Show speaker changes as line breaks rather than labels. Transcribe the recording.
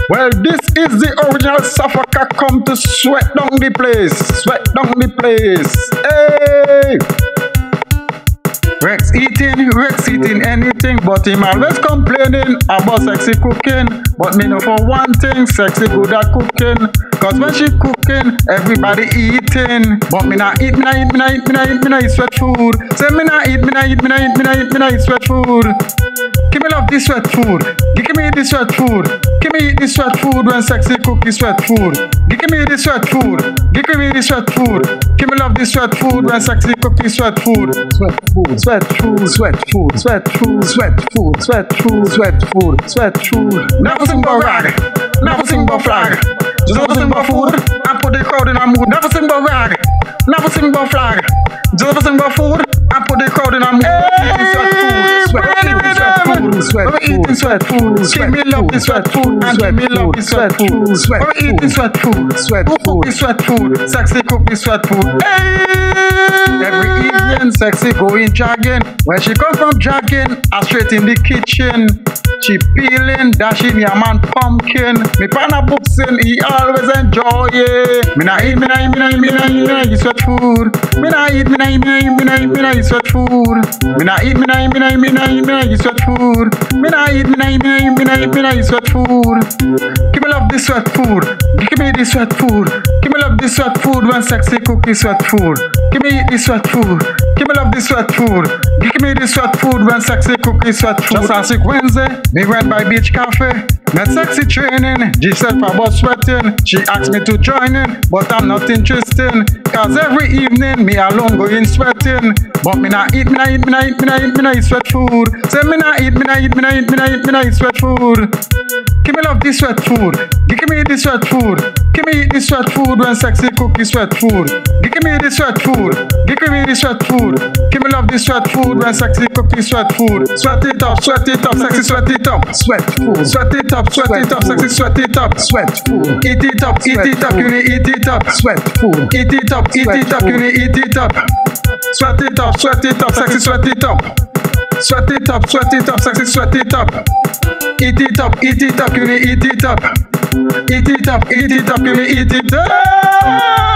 Well, this is the original Suffolker come to sweat down the place. Sweat down the place. Hey! Rex eating anything, but him always complaining about sexy cooking. But me know for one thing, sexy good at cooking. Cause when she cooking, everybody eating. But me not eat sweat food. Say me not eat sweat food. Give me love this sweat food. Give me this sweat food. Give me this sweat food when sexy cook is sweat food. Give me this sweat food. Give me this sweat food. Give me love this sweat food when sexy cook is sweat food. Sweat food, sweat food, sweat food, sweat food, sweat food, sweat food, sweat food. Never sing about rag, never sing about flag. Just never sing about food and put the crowd in a mood. Never sing about rag, never sing about flag. Just never sing about food and put the crowd in a mood. Sweat food, give me love the sweat food, and give me love the sweat food. We're eating sweat food, who cook the sweat food? Sexy cook the sweat food. Hey! Every evening, sexy going jogging. When she come from jogging, I straight in the kitchen. She peeling, dashing yam and pumpkin. Me partner boxing, he always enjoy it. Me nah eat sweat food. Me nah eat sweat food. Me nah eat sweat food. Me nah eat sweat food. Give me love this sweat food. Give me this sweat food. Give me love this sweat food when sexy cook is sweat food. Give me this sweat food. Give me love this sweat food. Give me this sweat food when sexy cook is sweat food. Just last week Wednesday, me went by Beach Cafe. Met sexy training. She said about sweating. She asked me to join in, but I'm not interested. Cause every evening me alone going sweating. But me not eat sweat food. Say me not eat sweat food. Give me love this sweat food. Give me this sweat food. Give me this sweat food when sexy cook is sweat food. Give me this sweat food. Give me this sweat food. Give me love this sweat food when sexy cook is sweat food. Sweat it up, sexy sweat it up. Sweat food. Sweat it up, sexy sweat it up. Sweat food. Eat it up, you need eat it up. Sweat food. Eat it up, you need eat it up. Sweat it up, sexy sweat it up. Sweat it up, sexy sweat it up. Eat it up, you need eat it up. Eat it up, you need eat it up.